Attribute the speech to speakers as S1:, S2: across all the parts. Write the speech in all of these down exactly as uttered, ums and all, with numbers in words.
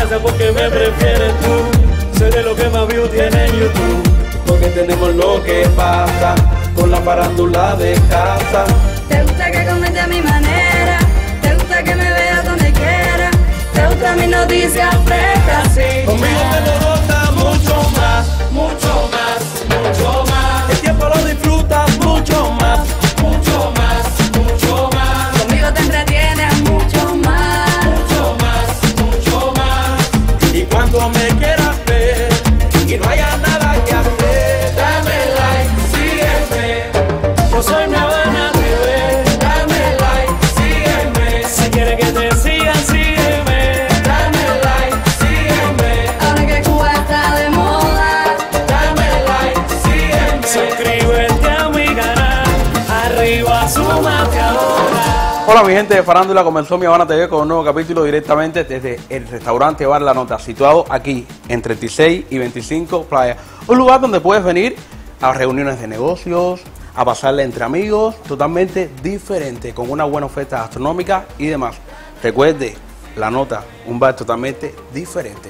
S1: gracias porque me prefieres tú. Soy de lo que más view tiene en YouTube, porque tenemos lo que pasa con la farándula de casa.
S2: Te gusta que comente a mi manera, te gusta que me veas donde quiera, te gusta mis noticias frescas, sí.
S1: Conmigo te lo goza mucho más, mucho más, mucho más. El tiempo lo disfrutas mucho más, mucho más, mucho más.
S2: Conmigo te entretienes mucho más,
S1: mucho más, mucho más. Y cuando me quieras ver y no haya nada que hacer, dame like, sígueme. Yo soy mi Habana T V, dame like, sígueme. Si quieres que te siga, sígueme. Dame like, sígueme.
S2: ahora que Cuba está de moda,
S1: Dame like, sígueme. Suscríbete a mi canal, arriba súmate ahora.
S3: Hola mi gente de Farándula, comenzó Mi Habana T V con un nuevo capítulo directamente desde el restaurante Bar La Nota, situado aquí en treinta y seis y veinticinco Playa. Un lugar donde puedes venir a reuniones de negocios, a pasarle entre amigos, totalmente diferente, con una buena oferta gastronómica y demás. Recuerde, La Nota, un bar totalmente diferente.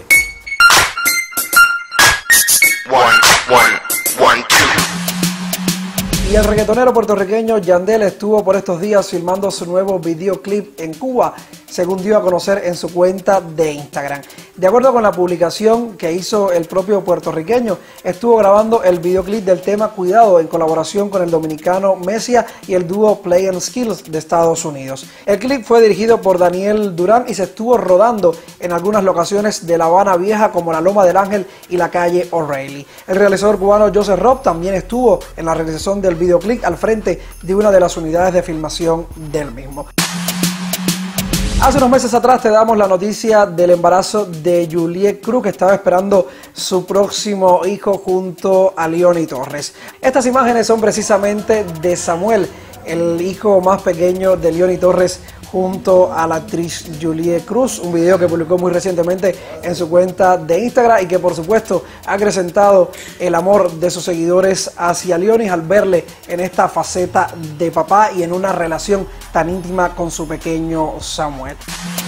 S4: One, one, one, two.
S5: Y el reggaetonero puertorriqueño Yandel estuvo por estos días filmando su nuevo videoclip en Cuba, según dio a conocer en su cuenta de Instagram. De acuerdo con la publicación que hizo el propio puertorriqueño, estuvo grabando el videoclip del tema Cuidado en colaboración con el dominicano Mesia y el dúo Play and Skills de Estados Unidos. El clip fue dirigido por Daniel Durán y se estuvo rodando en algunas locaciones de La Habana Vieja como la Loma del Ángel y la calle O'Reilly. El realizador cubano Joseph Rob también estuvo en la realización del videoclip al frente de una de las unidades de filmación del mismo. Hace unos meses atrás te damos la noticia del embarazo de Juliet Cruz, que estaba esperando su próximo hijo junto a Leoni Torres. Estas imágenes son precisamente de Samuel, el hijo más pequeño de Leoni Torres, junto a la actriz Juliet Cruz, un video que publicó muy recientemente en su cuenta de Instagram y que por supuesto ha acrecentado el amor de sus seguidores hacia Leoni al verle en esta faceta de papá y en una relación tan íntima con su pequeño Samuel.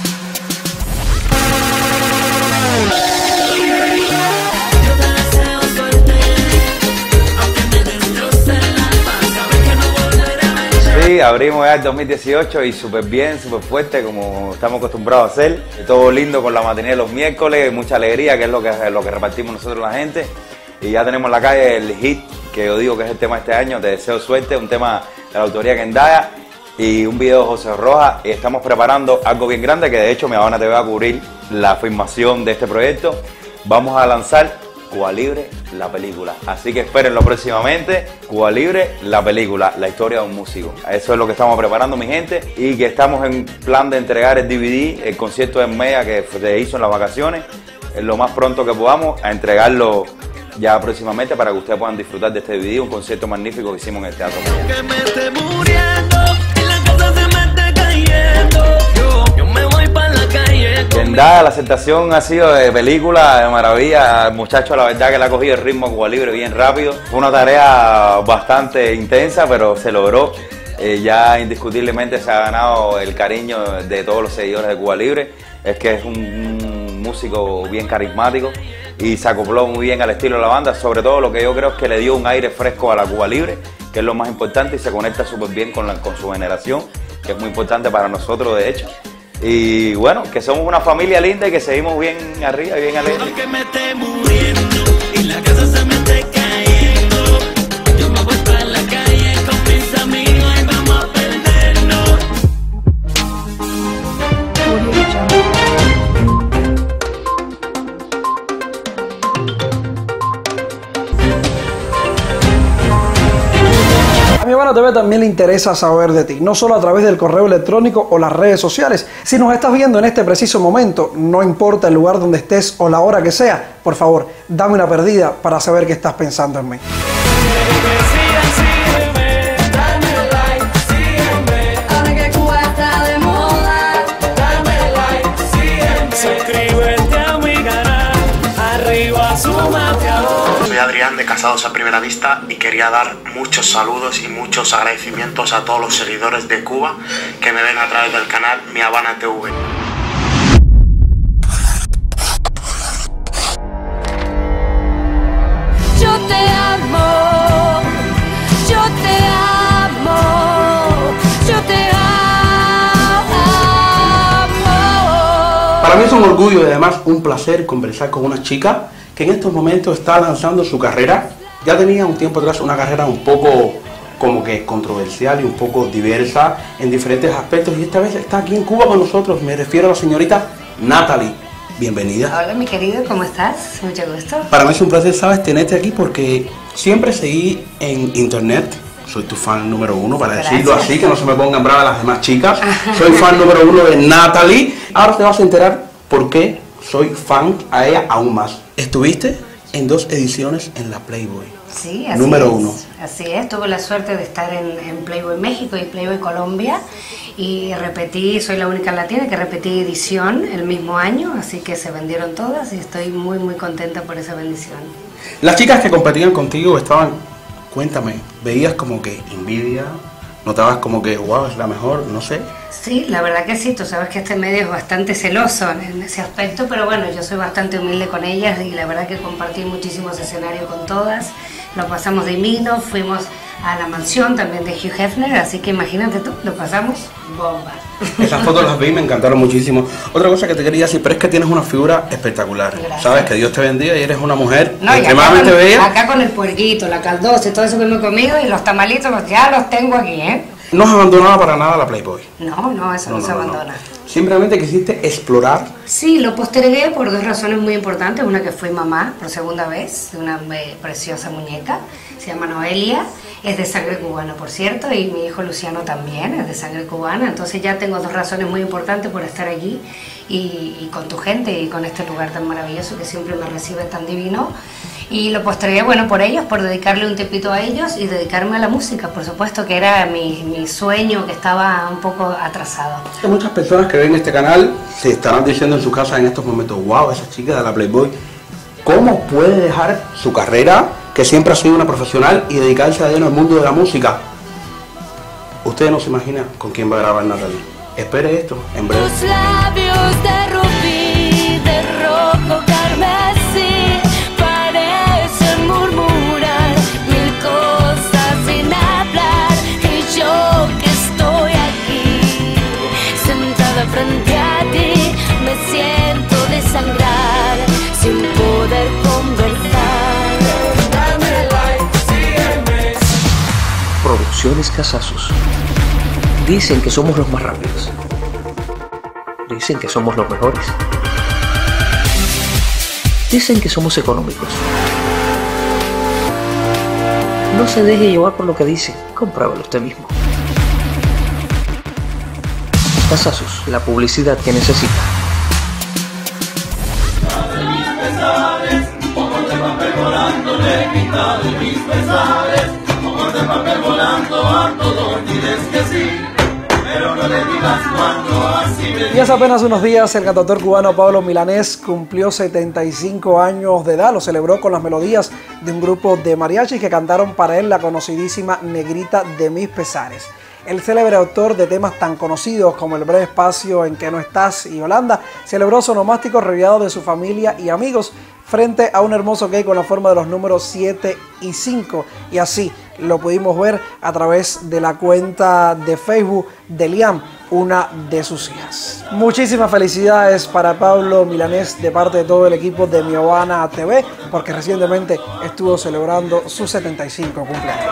S6: Sí, abrimos ya el dos mil dieciocho y súper bien, súper fuerte, como estamos acostumbrados a hacer. Todo lindo con la matinée de los miércoles, mucha alegría, que es lo que, lo que repartimos nosotros la gente. Y ya tenemos en la calle el hit, que yo digo que es el tema de este año, Te Deseo Suerte, un tema de la autoría Kendaya y un video de José Rojas. Y estamos preparando algo bien grande, que de hecho Mi Habana T V va a cubrir la filmación de este proyecto. Vamos a lanzar Cuba Libre, la película. Así que espérenlo próximamente. Cuba Libre, la película, la historia de un músico. Eso es lo que estamos preparando, mi gente. Y que estamos en plan de entregar el D V D, el concierto de Mega que se hizo en las vacaciones, lo más pronto que podamos, a entregarlo ya próximamente para que ustedes puedan disfrutar de este D V D, un concierto magnífico que hicimos en el Teatro Mega.
S1: Que me esté muriendo y la cosa se me esté cayendo. Yo, yo me voy para la calle.
S6: Kendaya, la aceptación ha sido de película, de maravilla. El muchacho, la verdad que le ha cogido el ritmo a Cuba Libre bien rápido. Fue una tarea bastante intensa, pero se logró. Eh, ya indiscutiblemente se ha ganado el cariño de todos los seguidores de Cuba Libre. Es que es un, un músico bien carismático y se acopló muy bien al estilo de la banda. Sobre todo lo que yo creo es que le dio un aire fresco a la Cuba Libre, que es lo más importante, y se conecta súper bien con, la, con su generación, que es muy importante para nosotros de hecho. Y bueno, que somos una familia linda y que seguimos bien arriba y bien alegres.
S1: Que me esté muriendo y la casa se me esté cayendo. Yo me voy para la calle con mis amigos y vamos a perdernos.
S5: A Mi Habana T V también le interesa saber de ti, no solo a través del correo electrónico o las redes sociales. Si nos estás viendo en este preciso momento, no importa el lugar donde estés o la hora que sea, por favor, dame una perdida para saber que estás pensando en mí.
S2: ahora que Cuba está de moda,
S1: suscríbete a mi canal, arriba súmate ahora.
S4: Soy Adrián de Casados a Primera Vista y quería dar muchos saludos y muchos agradecimientos a todos los seguidores de Cuba que me ven a través del canal Mi Habana T V.
S3: Para mí es un orgullo y además un placer conversar con una chica que en estos momentos está lanzando su carrera. Ya tenía un tiempo atrás una carrera un poco como que controversial y un poco diversa en diferentes aspectos, y esta vez está aquí en Cuba con nosotros. Me refiero a la señorita Natalie. Bienvenida.
S7: Hola, mi querido, ¿cómo estás? Mucho gusto.
S3: Para mí es un placer, sabes, tenerte aquí porque siempre seguí en internet. Soy tu fan número uno, para
S7: Gracias.
S3: decirlo así, que no se me pongan bravas las demás chicas. Soy fan número uno de Natalie. Ahora te vas a enterar por qué soy fan a ella aún más. Estuviste en dos ediciones en la Playboy.
S7: Sí, así
S3: Número
S7: es.
S3: uno.
S7: Así es, tuve la suerte de estar en, en Playboy México y Playboy Colombia, y repetí, soy la única latina que repetí edición el mismo año, así que se vendieron todas y estoy muy muy contenta por esa bendición.
S3: Las chicas que competían contigo estaban, cuéntame, veías como que envidia, notabas como que wow, es la mejor, no sé.
S7: Sí, la verdad que sí, tú sabes que este medio es bastante celoso en ese aspecto, pero bueno, yo soy bastante humilde con ellas y la verdad que compartí muchísimos escenarios con todas, lo pasamos divino, fuimos a la mansión también de Hugh Hefner, así que imagínate tú, lo pasamos bomba.
S3: Esas fotos las vi, me encantaron muchísimo. Otra cosa que te quería decir, pero es que tienes una figura espectacular.
S7: Gracias.
S3: Sabes, que Dios te bendiga y eres una mujer
S7: No, y acá
S3: extremadamente
S7: con,
S3: bella.
S7: acá con el puerquito, la caldosa y todo eso que me he comido y los tamalitos los- ya los tengo aquí, ¿eh?
S3: No has abandonado para nada la Playboy.
S7: No, no, eso no, se abandona.
S3: Simplemente quisiste explorar.
S7: Sí, lo postergué por dos razones muy importantes. Una, que fui mamá por segunda vez de una eh, preciosa muñeca, se llama Noelia, es de sangre cubana, por cierto, y mi hijo Luciano también es de sangre cubana. Entonces ya tengo dos razones muy importantes por estar allí y, y con tu gente y con este lugar tan maravilloso que siempre me recibe tan divino. Y lo postergué, bueno, por ellos, por dedicarle un tiempito a ellos y dedicarme a la música, por supuesto, que era mi, mi sueño que estaba un poco atrasado.
S3: Hay muchas personas que ven este canal se estarán diciendo en su casa en estos momentos, wow, esa chica de la Playboy, ¿cómo puede dejar su carrera, que siempre ha sido una profesional, y dedicarse a lleno al mundo de la música? Ustedes no se imaginan con quién va a grabar Natalie. Espere esto, en breve.
S8: Tus labios de rubí, de rojo carmesí, parecen murmurar mil cosas sin hablar. Y yo que estoy aquí, sentada frente a ti, me siento desangrar sin poder conversar.
S1: Dame like, sígueme.
S9: Producciones Casazos. Dicen que somos los más rápidos. Dicen que somos los mejores. Dicen que somos económicos. No se deje llevar por lo que dicen. Compruébalo usted mismo. Casazos, la publicidad que necesita.
S5: Y hace apenas unos días el cantautor cubano Pablo Milanés cumplió setenta y cinco años de edad. Lo celebró con las melodías de un grupo de mariachis que cantaron para él la conocidísima Negrita de mis pesares. El célebre autor de temas tan conocidos como El breve espacio en que no estás y Holanda celebró su onomástico rodeado de su familia y amigos frente a un hermoso cake con la forma de los números siete y cinco, y así lo pudimos ver a través de la cuenta de Facebook de Liam, una de sus hijas. Muchísimas felicidades para Pablo Milanés de parte de todo el equipo de Mi Habana T V, porque recientemente estuvo celebrando sus setenta y cinco cumpleaños.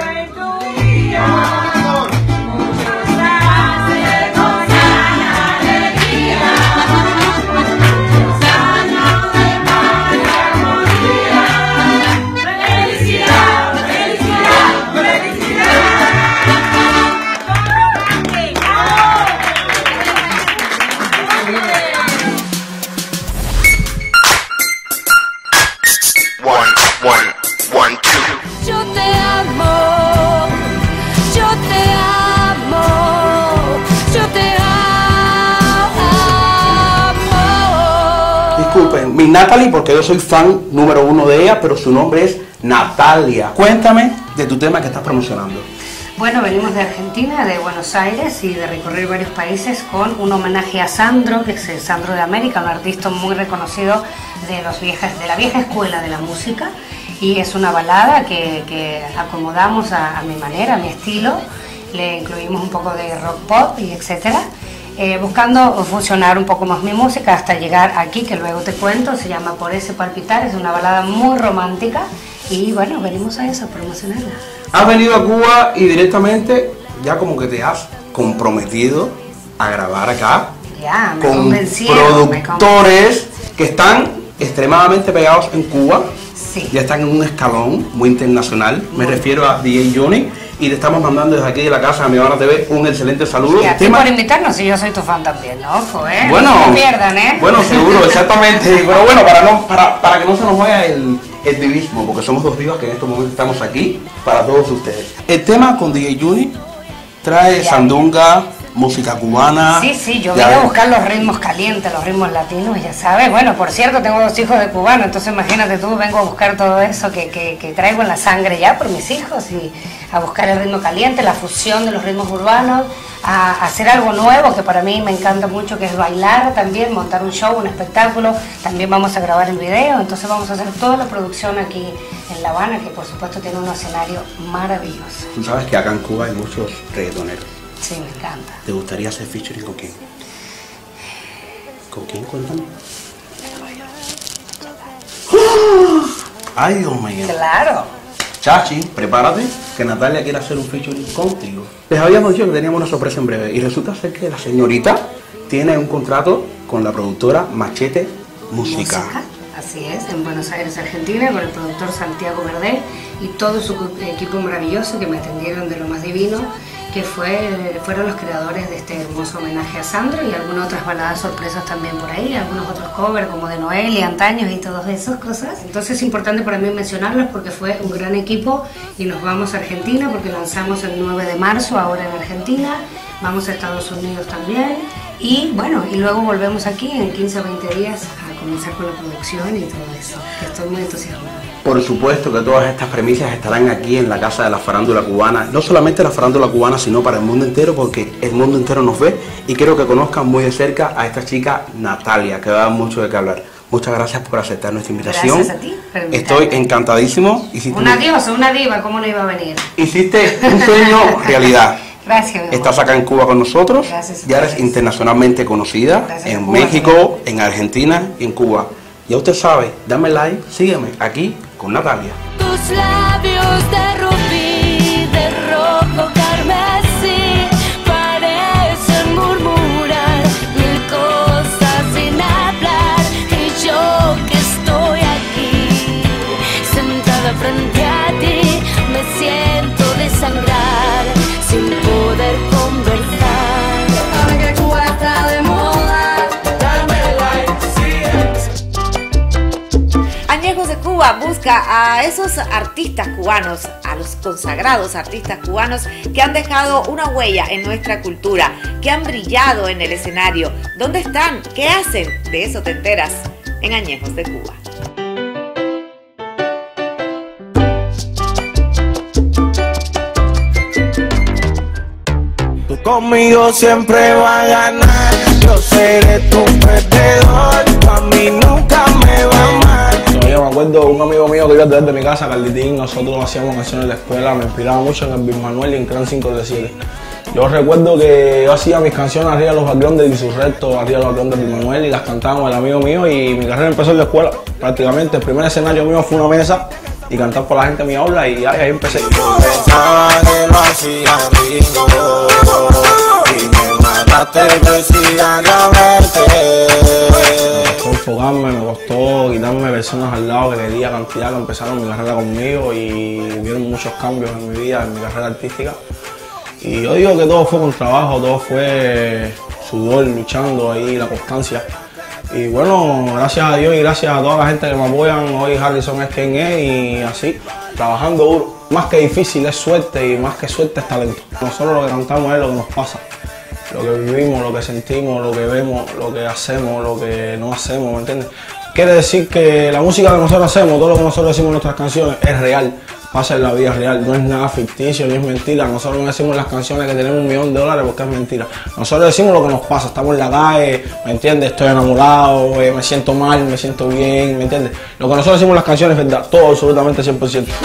S4: One, one, one, two.
S8: Yo te amo, yo te amo, yo te amo.
S3: Disculpen, mi Natalie, porque yo soy fan número uno de ella, pero su nombre es Natalia. Cuéntame de tu tema que estás promocionando.
S7: Bueno, venimos de Argentina, de Buenos Aires y de recorrer varios países con un homenaje a Sandro, que es el Sandro de América, un artista muy reconocido de, los viejas, de la vieja escuela de la música, y es una balada que, que acomodamos a, a mi manera, a mi estilo, le incluimos un poco de rock pop y etcétera, eh, buscando fusionar un poco más mi música hasta llegar aquí, que luego te cuento, se llama Por ese palpitar, es una balada muy romántica y bueno, venimos a eso, a promocionarla.
S3: Has venido a Cuba y directamente ya como que te has comprometido a grabar acá
S7: Ya, me
S3: con
S7: convencieron, me
S3: productores que están extremadamente pegados en Cuba.
S7: Sí.
S3: Ya están en un escalón muy internacional. Me refiero a D J Johnny y le estamos mandando desde aquí de la casa a Mi Habana T V un excelente saludo.
S7: Y a ti
S3: Tema-
S7: por invitarnos, y yo soy tu fan también, ¿no? Ojo, ¿eh?
S3: Bueno,
S7: no se pierdan, ¿eh?
S3: bueno, seguro, exactamente. Pero bueno, para, no, para, para que no se nos vaya el, el divismo, porque somos dos divas que en estos momentos estamos aquí para todos ustedes. El tema con D J Juni trae
S7: Ya.
S3: sandunga, música cubana.
S7: Sí, sí, yo
S3: ya
S7: vine a
S3: ves.
S7: buscar los ritmos calientes, los ritmos latinos, ya sabes. Bueno, por cierto, tengo dos hijos de cubano, entonces imagínate tú, vengo a buscar todo eso que, que, que traigo en la sangre ya por mis hijos y a buscar el ritmo caliente, la fusión de los ritmos urbanos, a, a hacer algo nuevo que para mí me encanta mucho, que es bailar también, montar un show, un espectáculo. También vamos a grabar el video, entonces vamos a hacer toda la producción aquí en La Habana, que por supuesto tiene un escenario maravilloso.
S3: Tú sabes que acá en Cuba hay muchos reggaetoneros.
S7: Sí, me encanta.
S3: ¿Te gustaría hacer featuring con quién? ¿Con quién? Cuéntame. ¡Ah! ¡Ay, Dios mío!
S7: Claro.
S3: Chachi, prepárate, que Natalia quiere hacer un featuring contigo. Les habíamos dicho que teníamos una sorpresa en breve y resulta ser que la señorita tiene un contrato con la productora Machete Música.
S7: Música, así es, en Buenos Aires, Argentina, con el productor Santiago Verdel y todo su equipo maravilloso que me atendieron de lo más divino, que fue, fueron los creadores de este hermoso homenaje a Sandro y algunas otras baladas sorpresas también por ahí, algunos otros covers como de Noelia, Antaños y todas esas cosas. Entonces es importante para mí mencionarlos porque fue un gran equipo y nos vamos a Argentina porque lanzamos el nueve de marzo ahora en Argentina, vamos a Estados Unidos también y bueno, y luego volvemos aquí en quince o veinte días a comenzar con la producción y todo eso, que estoy muy entusiasmada.
S3: Por supuesto que todas estas premisas estarán aquí en la casa de la farándula cubana, no solamente la farándula cubana, sino para el mundo entero, porque el mundo entero nos ve y quiero que conozcan muy de cerca a esta chica Natalia, que da mucho de qué hablar. Muchas gracias por aceptar nuestra invitación.
S7: Gracias a ti por invitarme.
S3: Estoy encantadísimo. Hiciste
S7: Una
S3: un-
S7: diosa, una diva, ¿cómo no iba a venir?
S3: Hiciste un sueño realidad.
S7: Gracias, mi amor.
S3: Estás acá en Cuba con nosotros,
S7: Gracias a
S3: ya eres
S7: ustedes.
S3: internacionalmente conocida
S7: Gracias,
S3: en
S7: Cuba,
S3: México, en Argentina y en Cuba. Ya usted sabe, dame like, sígueme aquí con Natalia.
S8: Tus labios de rubí, de rojo carmesí, parecen murmurar mil cosas sin hablar. Y yo que estoy aquí, sentada frente a ti, me siento desangrar sin poder conversar.
S2: Ahora que Cuba está de moda,
S1: Dame like,
S10: Añejos de Cuba busca a esos artistas cubanos, a los consagrados artistas cubanos que han dejado una huella en nuestra cultura, que han brillado en el escenario. ¿Dónde están? ¿Qué hacen? De eso te enteras en Añejos de Cuba.
S1: Tú conmigo siempre vas a ganar. Yo seré tu perdedor. A mí nunca me va mal.
S11: Yo me acuerdo un amigo mío que iba desde mi casa, Carlitín, nosotros hacíamos canciones en la escuela, me inspiraba mucho en el Big Manuel y en Cran cinco de siete. Yo recuerdo que yo hacía mis canciones arriba de los balcones de Insurrecto, arriba de los balcones de Big Manuel y las cantábamos el amigo mío y mi carrera empezó en la escuela. Prácticamente el primer escenario mío fue una mesa y cantar por la gente en mi aula y ahí, ahí empecé.
S1: Pensaba que lo hacía rico y me mataste precisamente.
S11: Me costó enfocarme, me costó quitarme personas al lado que quería cantidad, que empezaron mi carrera conmigo y vieron muchos cambios en mi vida, en mi carrera artística. Y yo digo que todo fue con trabajo, todo fue sudor, luchando ahí, la constancia. Y bueno, gracias a Dios y gracias a toda la gente que me apoyan, hoy Harrison es quien es y así, trabajando duro. Más que difícil es suerte y más que suerte es talento. Nosotros lo que cantamos es lo que nos pasa, lo que vivimos, lo que sentimos, lo que vemos, lo que hacemos, lo que no hacemos, ¿me entiendes? Quiere decir que la música que nosotros hacemos, todo lo que nosotros decimos en nuestras canciones es real, pasa en la vida real, no es nada ficticio, ni es mentira. Nosotros no decimos en las canciones que tenemos un millón de dólares porque es mentira. Nosotros decimos lo que nos pasa, estamos en la calle, ¿me entiendes? Estoy enamorado, eh, me siento mal, me siento bien, ¿me entiendes? Lo que nosotros decimos en las canciones es verdad, todo absolutamente cien por ciento.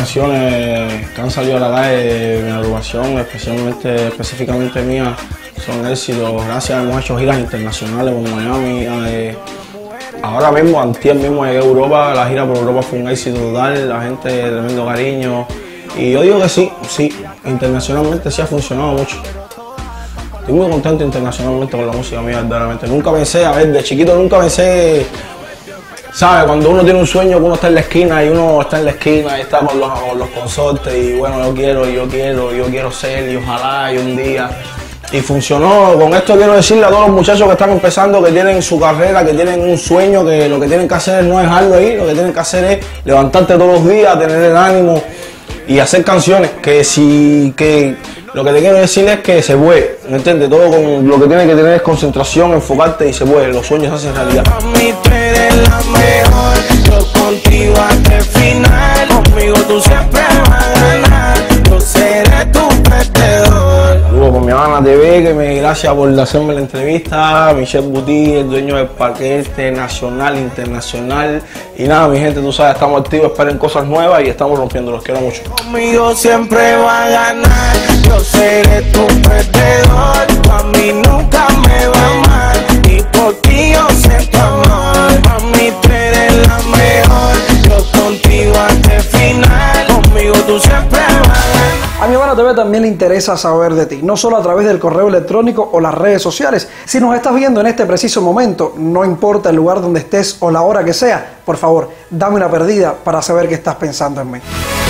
S11: canciones que han salido a la calle de mi agrupación, especialmente, específicamente mía, son éxitos. Gracias, hemos hecho giras internacionales por Miami. Eh, ahora mismo, antier mismo llegué a Europa, la gira por Europa fue un éxito total, la gente, tremendo cariño. Y yo digo que sí, sí, internacionalmente sí ha funcionado mucho. Estoy muy contento internacionalmente con la música mía, verdaderamente. Nunca pensé, a ver, de chiquito nunca pensé, ¿sabes? Cuando uno tiene un sueño que uno está en la esquina y uno está en la esquina y está con los, con los consortes y bueno, yo quiero, yo quiero, yo quiero ser y ojalá y un día. Y funcionó. Con esto quiero decirle a todos los muchachos que están empezando, que tienen su carrera, que tienen un sueño, que lo que tienen que hacer es no dejarlo ahí, lo que tienen que hacer es levantarte todos los días, tener el ánimo y hacer canciones. Que si, que lo que te quiero decir es que se puede, ¿me entiendes? Todo con lo que tienes que tener es concentración, enfocarte y se puede, los sueños se hacen realidad.
S1: Mami, tú eres la mejor, yo contigo hasta el final, conmigo tú siempre vas a ganar, yo seré tu perdedor.
S11: Saludos con mi hermana T V, que me gracias por hacerme la entrevista, Michelle Buti, el dueño del paquete nacional, internacional, y nada, mi gente, tú sabes, estamos activos, esperen cosas nuevas y estamos rompiendo, los quiero mucho.
S1: Conmigo siempre va a ganar, yo seré tu perdedor, a mí nunca me va mal, y por ti yo siento amor, mami tú eres la mejor, yo contigo hasta el final, conmigo tú siempre vas a ganar.
S5: A mi hermana T V también le interesa saber de ti, no solo a través del correo electrónico o las redes sociales. Si nos estás viendo en este preciso momento, no importa el lugar donde estés o la hora que sea, por favor, dame una perdida para saber que estás pensando en mí.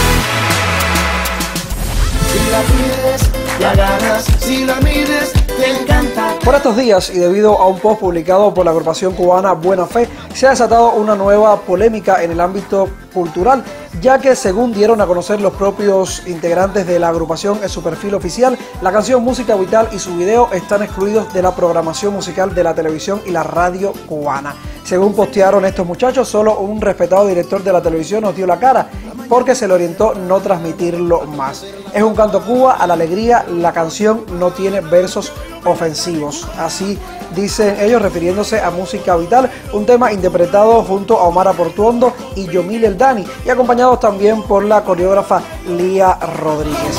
S1: Si la pides, la ganas, si la mides, te encanta.
S5: Por estos días y debido a un post publicado por la agrupación cubana Buena Fe, se ha desatado una nueva polémica en el ámbito cultural, ya que según dieron a conocer los propios integrantes de la agrupación en su perfil oficial, la canción Música Vital y su video están excluidos de la programación musical de la televisión y la radio cubana. Según postearon estos muchachos, solo un respetado director de la televisión nos dio la cara porque se le orientó no transmitirlo más. Es un canto a Cuba, a la alegría, la canción no tiene versos ofensivos. Así dicen ellos refiriéndose a Música Vital, un tema interpretado junto a Omar Portuondo y Yomil El Dani y acompañados también por la coreógrafa Lía Rodríguez.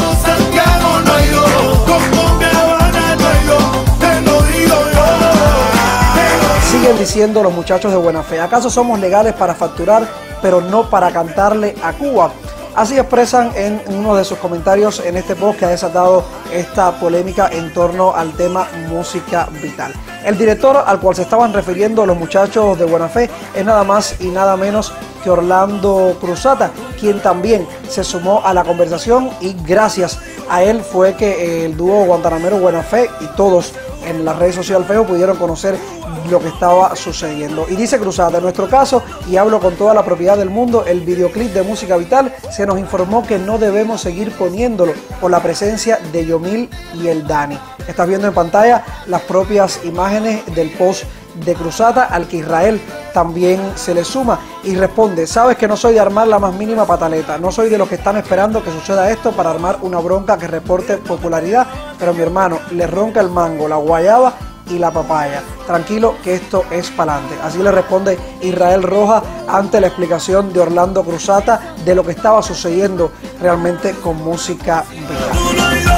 S5: Siguen diciendo los muchachos de Buena Fe, ¿acaso somos legales para facturar pero no para cantarle a Cuba? Así expresan en uno de sus comentarios en este post que ha desatado esta polémica en torno al tema Música Vital. El director al cual se estaban refiriendo los muchachos de Buena Fe es nada más y nada menos que Orlando Cruzata, quien también se sumó a la conversación y gracias a él fue que el dúo guantanamero Buena Fe y todos en la red social Facebook pudieron conocer lo que estaba sucediendo. Y dice Cruzata, en nuestro caso, y hablo con toda la propiedad del mundo, el videoclip de Música Vital se nos informó que no debemos seguir poniéndolo por la presencia de Yomil y el Dani. Estás viendo en pantalla las propias imágenes del post de Cruzata, al que Israel también se le suma y responde, sabes que no soy de armar la más mínima pataleta, no soy de los que están esperando que suceda esto para armar una bronca que reporte popularidad, pero mi hermano, le ronca el mango, la guayaba y la papaya. Tranquilo que esto es pa'lante. Así le responde Israel Rojas ante la explicación de Orlando Cruzata de lo que estaba sucediendo realmente con Música Vital.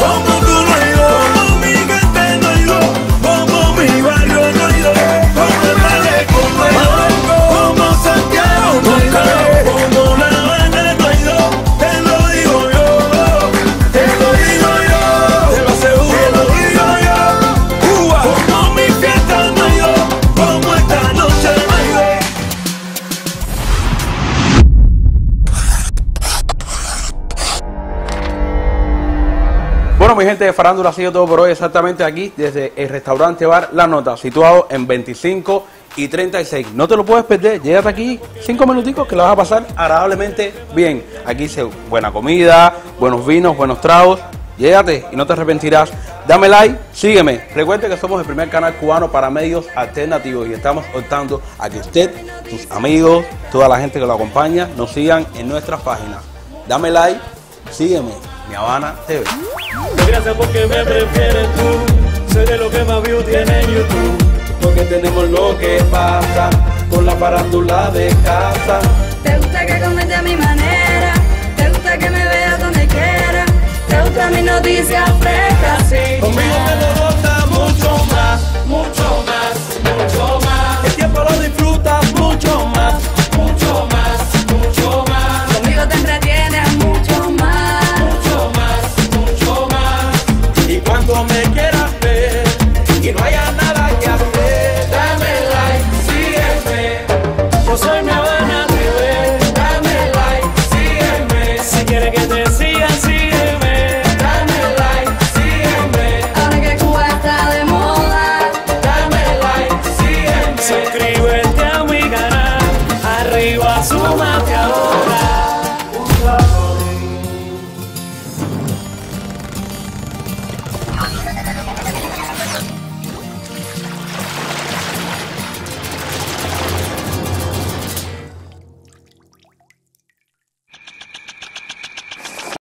S3: Bueno, mi gente de Farándula, ha sido todo por hoy, exactamente aquí, desde el restaurante Bar La Nota, situado en veinticinco y treinta y seis. No te lo puedes perder, llégate aquí cinco minuticos que la vas a pasar agradablemente bien. Aquí se buena comida, buenos vinos, buenos tragos. Llégate y no te arrepentirás. Dame like, sígueme. Recuerde que somos el primer canal cubano para medios alternativos y estamos optando a que usted, tus amigos, toda la gente que lo acompaña, nos sigan en nuestras páginas. Dame like, sígueme. Mi Habana T V.
S1: Gracias porque me prefieres tú, sé de lo que más view tiene en YouTube, porque tenemos lo que pasa con la farándula de casa.
S2: Te gusta que comente a mi manera, te gusta gusta que me veas donde quiera, te gustan mis noticias frescas, sí.
S1: Conmigo te lo gozas mucho más, mucho más, mucho más. El tiempo lo disfrutas mucho más, mucho más, mucho más.
S2: Conmigo te entretienes mucho más,
S1: mucho más, mucho más. Y cuando me quieras ver y no haya nada que hacer, dame like, sígueme. Yo soy mi Habana T V, dame like, sígueme. Si quieres que te siga, sígueme.